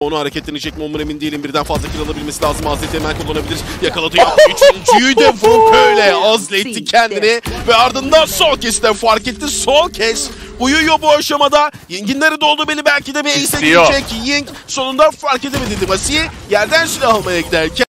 Onu hareketlenecek mi ondan emin değilim. Birden fazla kill alabilmesi lazım. Hazreti hemen kullanabilir. Yakaladı yaptı. Üçüncüyü de böyle azletti kendini. Ve ardından sol kesitten fark etti. Sol kes uyuyor bu aşamada. Ying'in nerede olduğu belli, belki de bir ace'e gidecek. Ying sonunda fark edemedi Dimasi'yi. Yerden silah almaya giderken